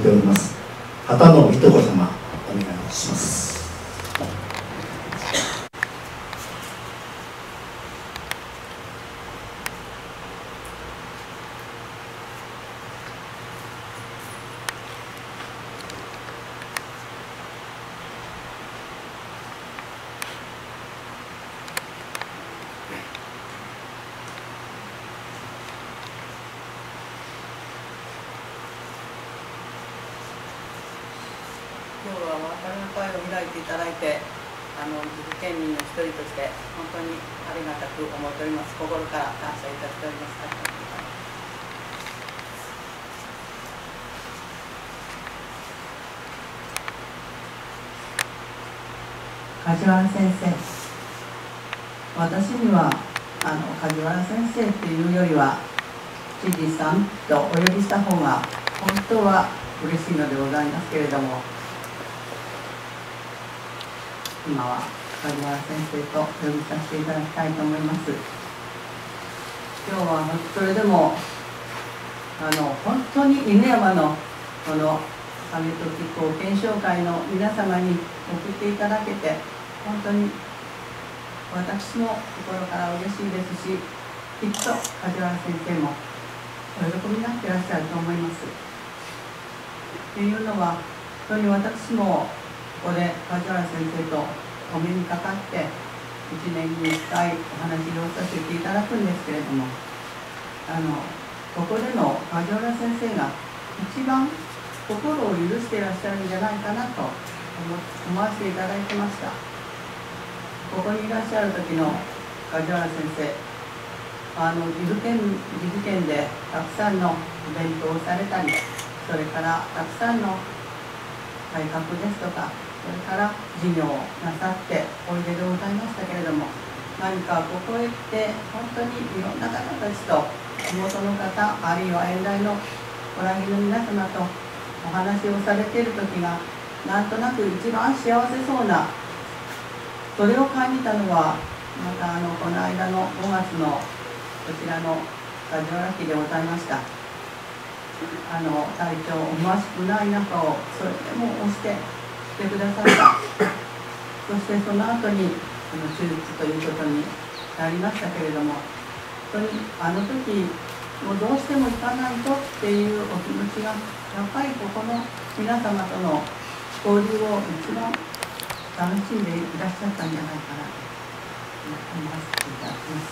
ております畑野いとこ様、お願いします。 今日はお別れの会を開いていただいて、岐阜県民の一人として本当にありがたく思っております。心から感謝いたしております。ありがとうございます。梶原先生、私には梶原先生っていうよりは知事さんとお呼びした方が本当は嬉しいのでございますけれども、今は梶原先生と呼びさせていただきたいと思います。今日はそれでも本当に犬山のこの亀戸気候検証会の皆様に送っていただけて本当に私も心から嬉しいですし、きっと梶原先生もお喜びになっていらっしゃると思います。っていうのは本当に私もここで梶原先生とお目にかかって1年に1回お話をさせていただくんですけれども、ここでの梶原先生が一番心を許していらっしゃるんじゃないかなと思わせていただいてました。ここにいらっしゃる時の梶原先生、岐阜県でたくさんのイベントをされたり、それからたくさんの改革ですとか、それから事業をなさっておいででございましたけれども、何かここへ来て本当にいろんな方たちと地元の方、あるいは遠来のご来賓の皆様とお話をされている時がなんとなく一番幸せそうな、それを感じたのはまたこの間の5月のこちらの梶原家でございました。体調思わしくない中をそれでも押して来てくださった。そしてその後に手術ということになりましたけれども、本当に時もうどうしても行かないとっていうお気持ちがやっぱりここの皆様との交流を一番楽しんでいらっしゃったんじゃないかなと思わせていただきます。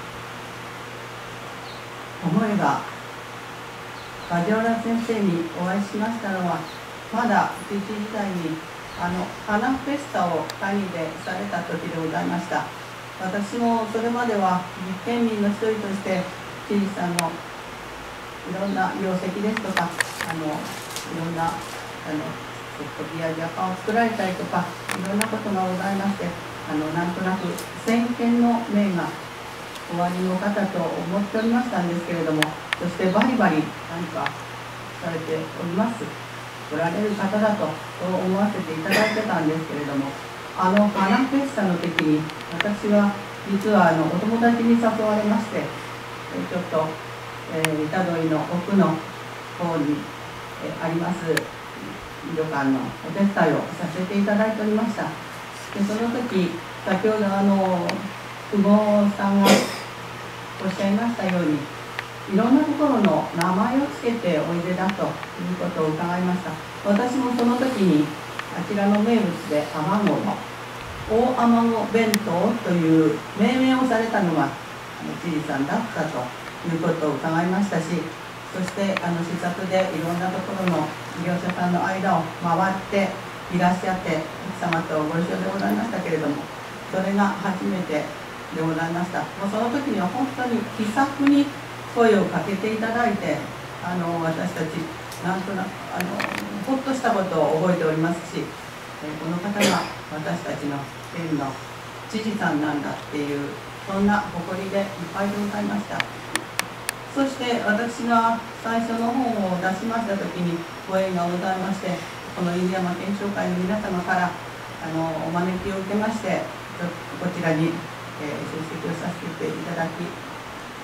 思えば梶原先生にお会いしましたのはまだ知事時代に花フェスタを谷でされた時でございました。私もそれまでは岐阜県民の一人として知事さんのいろんな業績ですとかいろんなビアジャパンを作られたりとかいろんなことがございまして、なんとなく先見の明がおありの方と思っておりましたんですけれども、そしてバリバリ何かされておりますおられる方だとそう思わせていただいてたんですけれども、花フェスタの時に私は実はお友達に誘われまして、ちょっと板戸井の奥の方にあります旅館のお手伝いをさせていただいておりました。でその時先ほど久保さんがおっしゃいましたようにいろんなところの名前をつけておいでだということを伺いました。私もその時にあちらの名物でアマゴの大アマゴ弁当という命名をされたのが知事さんだったということを伺いましたし、そして視察でいろんなところの業者さんの間を回っていらっしゃって奥様とご一緒でございましたけれども、それが初めてでございました。もうその時には本当に気さくに声をかけていただいて私たちなんとなくほっとしたことを覚えておりますし、この方が私たちの県の知事さんなんだっていうそんな誇りでいっぱいでございました。そして私が最初の本を出しました時にご縁がございまして、この犬山検証会の皆様からお招きを受けましてこちらに出席をさせていただき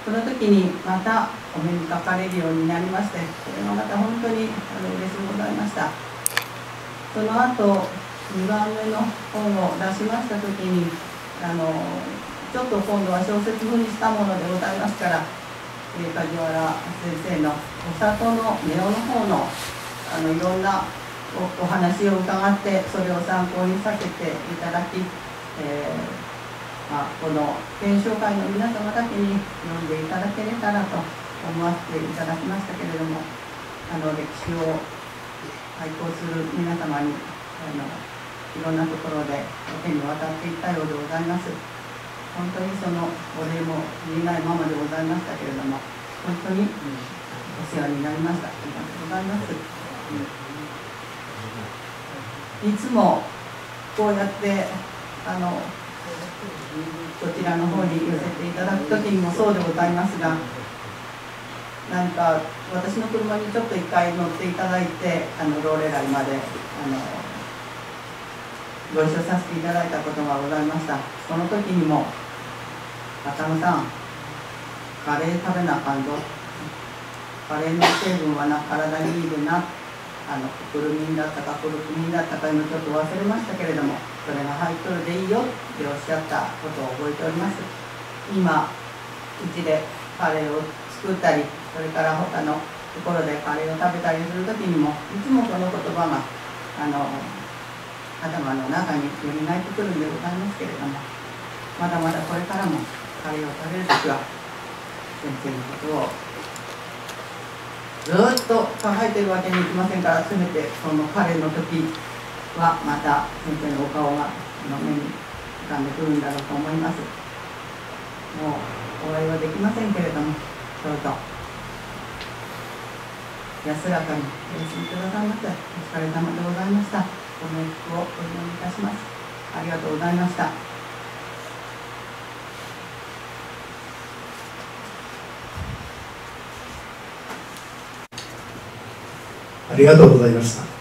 その時にまたお目にかかれるようになりまして、これがまた本当に嬉しゅうございました。その後2番目の本を出しました時にちょっと今度は小説風にしたものでございますから、梶原先生のお里のネオの方のいろんなお話を伺ってそれを参考にさせていただき、この検証会の皆様だけに読んでいただけれたらと思わせていただきましたけれども、歴史を愛好する皆様にいろんなところで手に渡っていったようでございます。本当にそのお礼も言えないままでございましたけれども、本当にお世話になりました。ありがとうございます。いつもこうやってこちらの方に寄せていただく時にもそうでございますが、何か私の車にちょっと一回乗っていただいてローレライまでご一緒させていただいたことがございました。その時にも「浅野さん、カレー食べなあかんぞ。カレーの成分は体にいいでな。クルミンだったかクルクミンだったか今ちょっと忘れましたけれども、それが入っとるでいいよ」っておっしゃったことを覚えております。今うちでカレーを作ったり、それから他のところでカレーを食べたりする時にもいつもその言葉が頭の中によみがえってくるんでございますけれども、まだまだこれからもカレーを食べる時は先生のことをずっと考えているわけにいきませんから、せめてそのカレーの時はまた先生のお顔が目に浮かんでくるんだろうと思います。もうお会いはできませんけれども、どうぞ安らかにお休みくださいませ。お疲れ様でございました。ご冥福をお祈りいたします。ありがとうございました。 ありがとうございました。